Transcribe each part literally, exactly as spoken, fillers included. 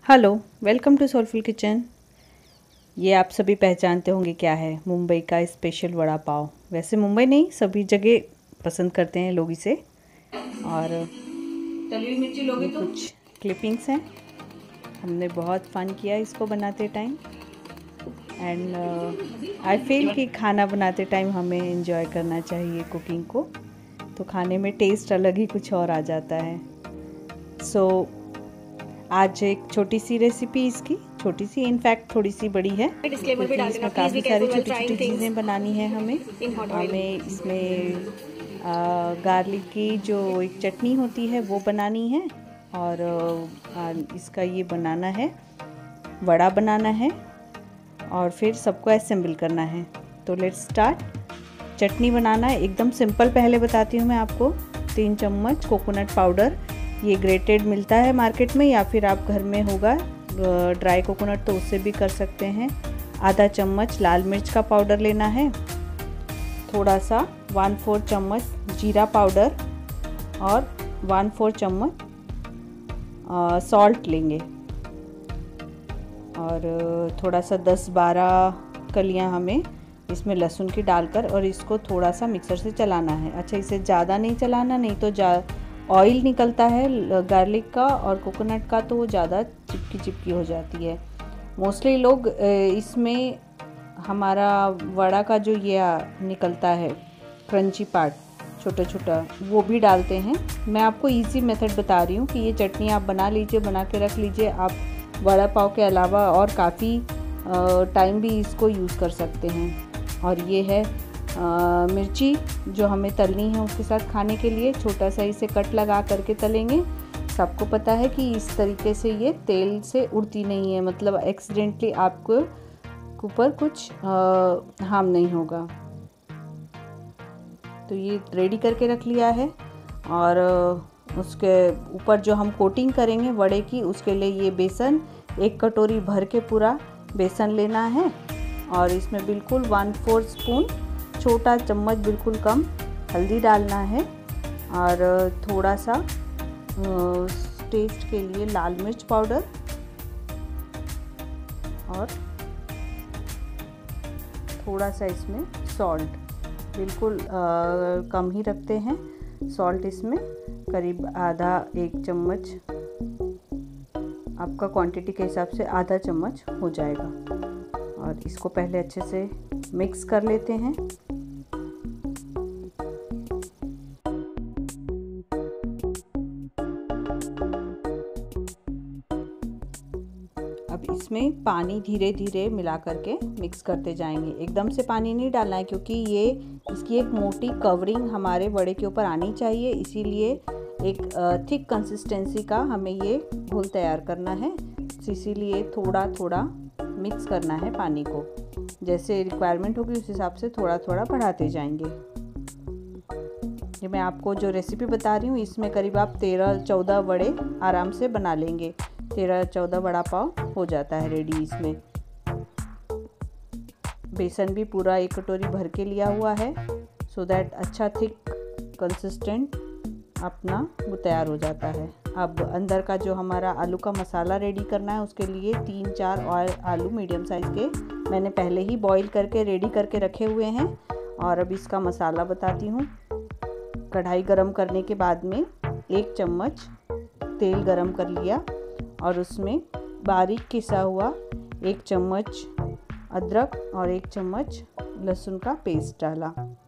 Hello, welcome to Soulful Kitchen. ये आप सभी पहचानते होंगे क्या है, मुंबई का स्पेशल वड़ा पाव। वैसे मुंबई नहीं, सभी जगह पसंद करते हैं लोग इसे। और तली हुई मिर्ची लोगे ये तो कुछ क्लिपिंग्स हैं। हमने बहुत फन किया इसको बनाते टाइम एंड आई फील कि खाना बनाते टाइम हमें एंजॉय करना चाहिए कुकिंग को, तो खाने में टेस्ट अलग ही कुछ और आ जाता है। सो so, आज एक छोटी सी रेसिपी, इसकी छोटी सी इनफैक्ट थोड़ी सी बड़ी है क्योंकि इसमें काफ़ी सारी छोटी छोटी चीज़ें बनानी है हमें हमें इसमें गार्लिक की जो एक चटनी होती है वो बनानी है, और आ, इसका ये बनाना है, वड़ा बनाना है, और फिर सबको असेंबल करना है। तो लेट्स स्टार्ट। चटनी बनाना है एकदम सिंपल, पहले बताती हूँ मैं आपको। तीन चम्मच कोकोनट पाउडर, ये ग्रेटेड मिलता है मार्केट में, या फिर आप घर में होगा ड्राई कोकोनट तो उससे भी कर सकते हैं। आधा चम्मच लाल मिर्च का पाउडर लेना है, थोड़ा सा वन फोर चम्मच जीरा पाउडर, और वन फोर चम्मच सॉल्ट लेंगे, और थोड़ा सा दस बारह कलियां हमें इसमें लहसुन की डालकर, और इसको थोड़ा सा मिक्सर से चलाना है। अच्छा, इसे ज़्यादा नहीं चलाना, नहीं तो जा ऑयल निकलता है गार्लिक का और कोकोनट का, तो वो ज़्यादा चिपकी चिपकी हो जाती है। मोस्टली लोग इसमें हमारा वड़ा का जो ये निकलता है क्रंची पार्ट छोटा छोटा, वो भी डालते हैं। मैं आपको इजी मेथड बता रही हूँ कि ये चटनी आप बना लीजिए, बना के रख लीजिए। आप वड़ा पाव के अलावा और काफ़ी टाइम भी इसको यूज़ कर सकते हैं। और ये है आ, मिर्ची जो हमें तलनी है उसके साथ खाने के लिए, छोटा सा इसे कट लगा करके तलेंगे। सबको पता है कि इस तरीके से ये तेल से उड़ती नहीं है, मतलब एक्सीडेंटली आपको ऊपर कुछ हार्म नहीं होगा। तो ये रेडी करके रख लिया है, और उसके ऊपर जो हम कोटिंग करेंगे वड़े की, उसके लिए ये बेसन, एक कटोरी भर के पूरा बेसन लेना है, और इसमें बिल्कुल वन फोर स्पून, छोटा चम्मच बिल्कुल कम हल्दी डालना है, और थोड़ा सा टेस्ट के लिए लाल मिर्च पाउडर, और थोड़ा सा इसमें सॉल्ट, बिल्कुल आ, कम ही रखते हैं सॉल्ट इसमें, करीब आधा एक चम्मच, आपका क्वांटिटी के हिसाब से आधा चम्मच हो जाएगा। और इसको पहले अच्छे से मिक्स कर लेते हैं। अब इसमें पानी धीरे धीरे मिला करके मिक्स करते जाएंगे, एकदम से पानी नहीं डालना है क्योंकि ये इसकी एक मोटी कवरिंग हमारे वड़े के ऊपर आनी चाहिए, इसीलिए एक थिक कंसिस्टेंसी का हमें ये घोल तैयार करना है। इसीलिए थोड़ा थोड़ा मिक्स करना है पानी को, जैसे रिक्वायरमेंट होगी उस हिसाब से थोड़ा थोड़ा बढ़ाते जाएंगे। ये मैं आपको जो रेसिपी बता रही हूँ इसमें करीब आप तेरह चौदह वड़े आराम से बना लेंगे। तेरह चौदह वड़ा पाव हो जाता है रेडी। इसमें बेसन भी पूरा एक कटोरी भर के लिया हुआ है, सो दैट अच्छा थिक कंसिस्टेंट अपना वो तैयार हो जाता है। अब अंदर का जो हमारा आलू का मसाला रेडी करना है, उसके लिए तीन चार और आलू मीडियम साइज़ के मैंने पहले ही बॉईल करके रेडी करके रखे हुए हैं। और अब इसका मसाला बताती हूँ। कढ़ाई गरम करने के बाद में एक चम्मच तेल गरम कर लिया, और उसमें बारीक किसा हुआ एक चम्मच अदरक और एक चम्मच लहसुन का पेस्ट डाला,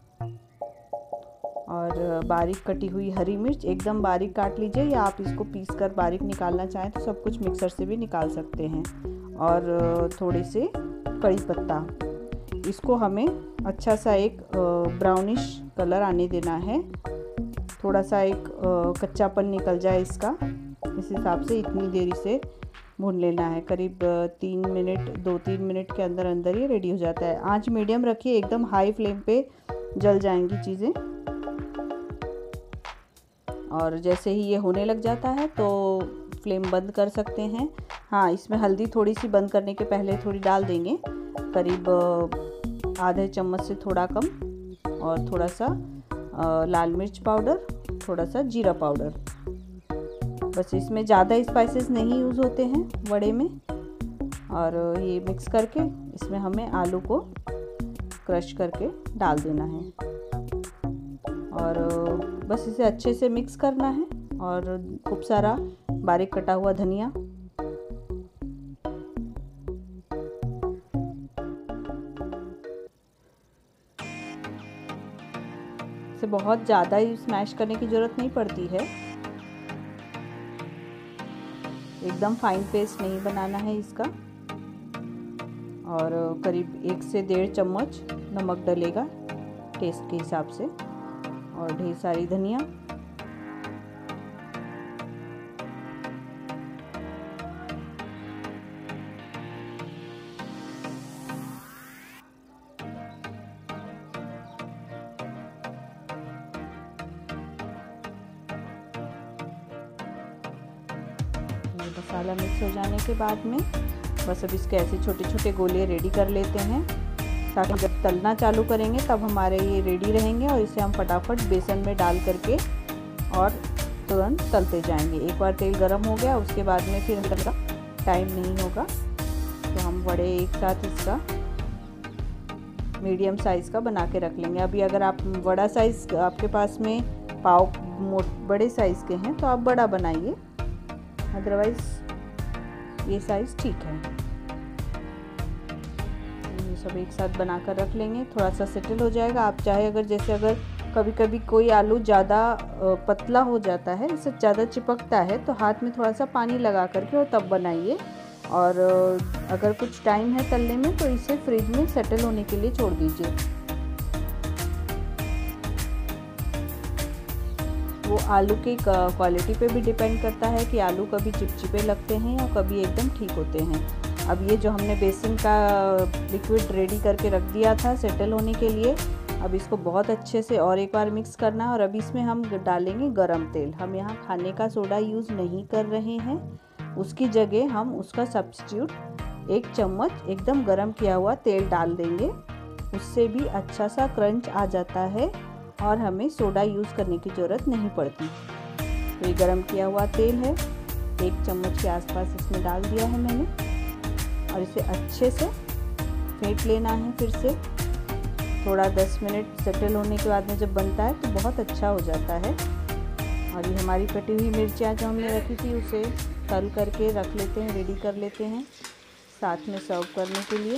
और बारीक कटी हुई हरी मिर्च एकदम बारीक काट लीजिए, या आप इसको पीस कर बारीक निकालना चाहें तो सब कुछ मिक्सर से भी निकाल सकते हैं। और थोड़े से कड़ी पत्ता, इसको हमें अच्छा सा एक ब्राउनिश कलर आने देना है, थोड़ा सा एक कच्चापन निकल जाए इसका, इस हिसाब से इतनी देरी से भून लेना है। करीब तीन मिनट दो तीन मिनट के अंदर अंदर ये रेडी हो जाता है। आंच मीडियम रखिए, एकदम हाई फ्लेम पे जल जाएंगी चीज़ें। और जैसे ही ये होने लग जाता है तो फ्लेम बंद कर सकते हैं। हाँ, इसमें हल्दी थोड़ी सी बंद करने के पहले थोड़ी डाल देंगे, करीब आधे चम्मच से थोड़ा कम, और थोड़ा सा लाल मिर्च पाउडर, थोड़ा सा जीरा पाउडर। बस इसमें ज़्यादा स्पाइसेस नहीं यूज़ होते हैं वड़े में। और ये मिक्स करके इसमें हमें आलू को क्रश करके डाल देना है और बस इसे अच्छे से मिक्स करना है। और खूब सारा बारीक कटा हुआ धनिया, इसे बहुत ज़्यादा ही स्मैश करने की ज़रूरत नहीं पड़ती है, एकदम फाइन पेस्ट नहीं बनाना है इसका। और करीब एक से डेढ़ चम्मच नमक डलेगा टेस्ट के हिसाब से और ढेर सारी धनिया। मसाला मिक्स हो जाने के बाद में बस अब इसके ऐसे छोटे छोटे गोले रेडी कर लेते हैं, ताकि जब तलना चालू करेंगे तब हमारे ये रेडी रहेंगे और इसे हम फटाफट बेसन में डाल करके और तुरंत तलते जाएंगे। एक बार तेल गरम हो गया उसके बाद में फिर तलने का टाइम नहीं होगा, तो हम बड़े एक साथ इसका मीडियम साइज़ का बना के रख लेंगे। अभी अगर आप बड़ा साइज़ आपके पास में पाव बड़े साइज़ के हैं तो आप बड़ा बनाइए, अदरवाइज़ ये साइज़ ठीक है। ये सब एक साथ बनाकर रख लेंगे, थोड़ा सा सेटल हो जाएगा। आप चाहे अगर जैसे अगर कभी कभी कोई आलू ज़्यादा पतला हो जाता है, इससे ज़्यादा चिपकता है, तो हाथ में थोड़ा सा पानी लगा करके और तब बनाइए। और अगर कुछ टाइम है तलने में तो इसे फ्रिज में सेटल होने के लिए छोड़ दीजिए। वो आलू की क्वालिटी पे भी डिपेंड करता है कि आलू कभी चिपचिपे लगते हैं या कभी एकदम ठीक होते हैं। अब ये जो हमने बेसन का लिक्विड रेडी करके रख दिया था सेटल होने के लिए, अब इसको बहुत अच्छे से और एक बार मिक्स करना है। और अब इसमें हम डालेंगे गरम तेल। हम यहाँ खाने का सोडा यूज़ नहीं कर रहे हैं, उसकी जगह हम उसका सब्स्टिट्यूट एक चम्मच एकदम गरम किया हुआ तेल डाल देंगे। उससे भी अच्छा सा क्रंच आ जाता है और हमें सोडा यूज़ करने की ज़रूरत नहीं पड़ती। तो ये गरम किया हुआ तेल है, एक चम्मच के आसपास इसमें डाल दिया है मैंने और इसे अच्छे से फेंट लेना है। फिर से थोड़ा दस मिनट सेटल होने के बाद में जब बनता है तो बहुत अच्छा हो जाता है। और ये हमारी कटी हुई मिर्चियाँ जो हमने रखी थी उसे तल करके रख लेते हैं, रेडी कर लेते हैं साथ में सर्व करने के लिए।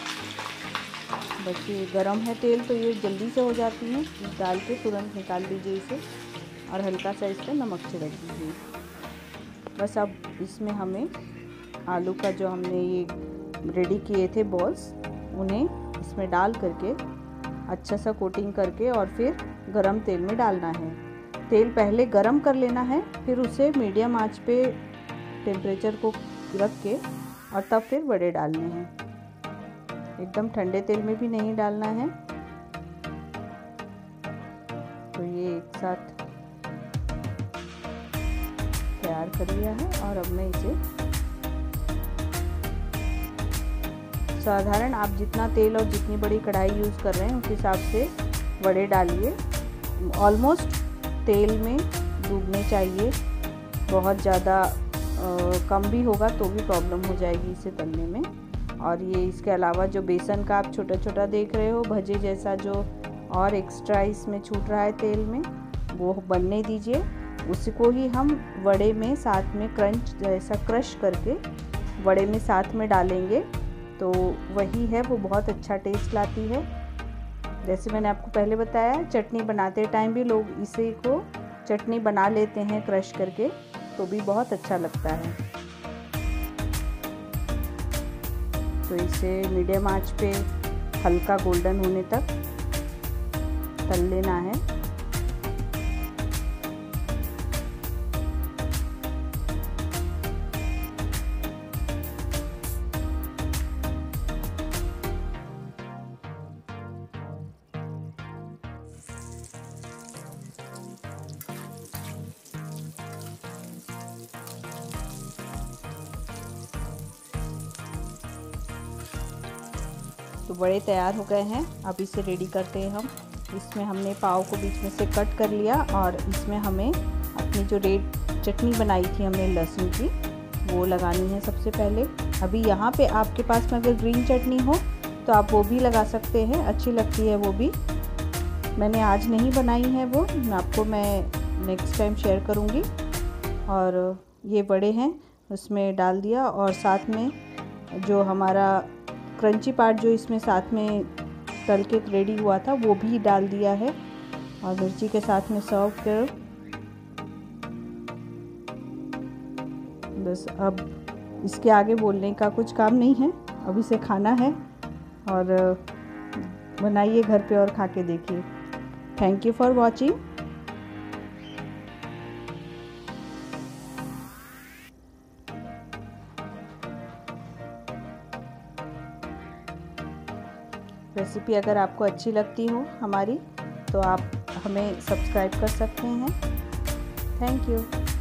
बस ये गरम है तेल तो ये जल्दी से हो जाती है, डाल के तुरंत निकाल दीजिए इसे और हल्का सा इस पर नमक छिड़क दीजिए। बस अब इसमें हमें आलू का जो हमने ये रेडी किए थे बॉल्स, उन्हें इसमें डाल करके अच्छा सा कोटिंग करके और फिर गरम तेल में डालना है। तेल पहले गरम कर लेना है, फिर उसे मीडियम आंच पे टेम्परेचर को रख के और तब फिर बड़े डालने हैं। एकदम ठंडे तेल में भी नहीं डालना है। तो ये एक साथ तैयार कर लिया है और अब मैं इसे साधारण आप जितना तेल और जितनी बड़ी कढ़ाई यूज़ कर रहे हैं उस हिसाब से बड़े डालिए। ऑलमोस्ट तेल में डूबने चाहिए, बहुत ज़्यादा कम भी होगा तो भी प्रॉब्लम हो जाएगी इसे तलने में। और ये इसके अलावा जो बेसन का आप छोटा छोटा देख रहे हो भजे जैसा जो और एक्स्ट्रा इसमें छूट रहा है तेल में, वो बनने दीजिए। उसको ही हम वड़े में साथ में क्रंच जैसा क्रश करके वड़े में साथ में डालेंगे तो वही है, वो बहुत अच्छा टेस्ट लाती है। जैसे मैंने आपको पहले बताया, चटनी बनाते टाइम भी लोग इसे को चटनी बना लेते हैं क्रश करके, तो भी बहुत अच्छा लगता है। तो इसे मीडियम आंच पे हल्का गोल्डन होने तक तल लेना है। तो बड़े तैयार हो गए हैं, अब इसे रेडी करते हैं हम। इसमें हमने पाव को बीच में से कट कर लिया और इसमें हमें अपनी जो रेड चटनी बनाई थी हमने लहसुन की, वो लगानी है सबसे पहले। अभी यहाँ पे आपके पास में अगर ग्रीन चटनी हो तो आप वो भी लगा सकते हैं, अच्छी लगती है वो भी। मैंने आज नहीं बनाई है वो, आपको मैं नेक्स्ट टाइम शेयर करूँगी। और ये बड़े हैं उसमें डाल दिया, और साथ में जो हमारा क्रंची पार्ट जो इसमें साथ में तल के रेडी हुआ था वो भी डाल दिया है, और मिर्ची के साथ में सर्व करो। बस अब इसके आगे बोलने का कुछ काम नहीं है, अब इसे खाना है। और बनाइए घर पे और खा के देखिए। Thank you for watching. Recipe अगर आपको अच्छी लगती हो हमारी तो आप हमें सब्सक्राइब कर सकते हैं। Thank you.